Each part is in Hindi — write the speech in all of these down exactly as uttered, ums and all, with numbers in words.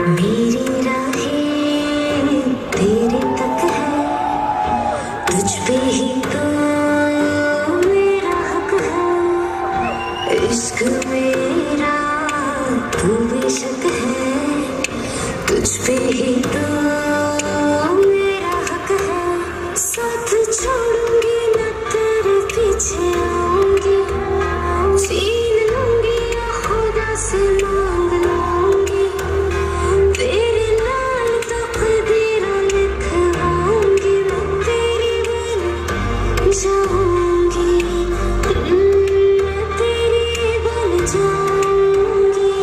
मेरी राहें तेरे तक है, तुझ पे ही तो मेरा हक है। इश्क मेरा तू बेशक है, तुझ पे ही तो मेरा हक है। साथ छोड़ूंगी न तेरे पीछे आऊंगी, छीन लूंगी या खुदा से मांग लूंगी, तेरे नाल तकदीर लिखवाऊंगी, मैं तेरी बन जाऊंगी, मैं तेरी बन जाऊंगी।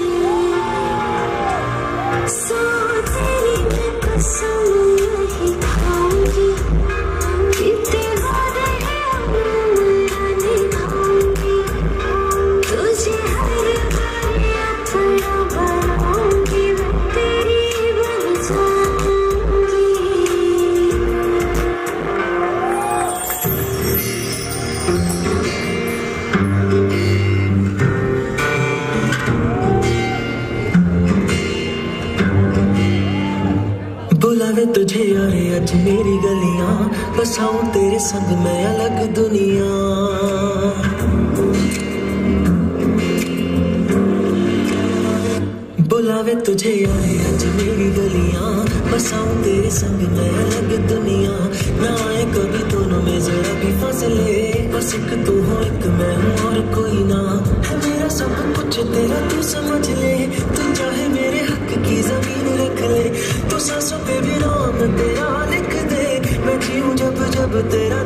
सो तेरी मैं कसम नहीं खाऊंगी, कितने वादे हैं मैं निभाऊंगी, तुझे हर पल अपना बनाऊंगी, मैं तेरी बन जाऊंगी। बुलावे तुझे यारे आज मेरी गलियां, बसाऊं तेरे संग मैं अलग दुनिया। बुलावे तुझे यारे आज मेरी गलियां, बसाऊं तेरे संग मैं अलग दुनिया। ना आए कभी दोनों में जरा भी फासले, बस एक तू हो एक मैं हूँ और कोई ना। है मेरा सब कुछ तेरा तू समझ ले, तू चाहे मेरे हक की जमीन रख ले, तू सांसों पे भी नाम तेरा लिख दे। मैं जीऊं जब जब तेरा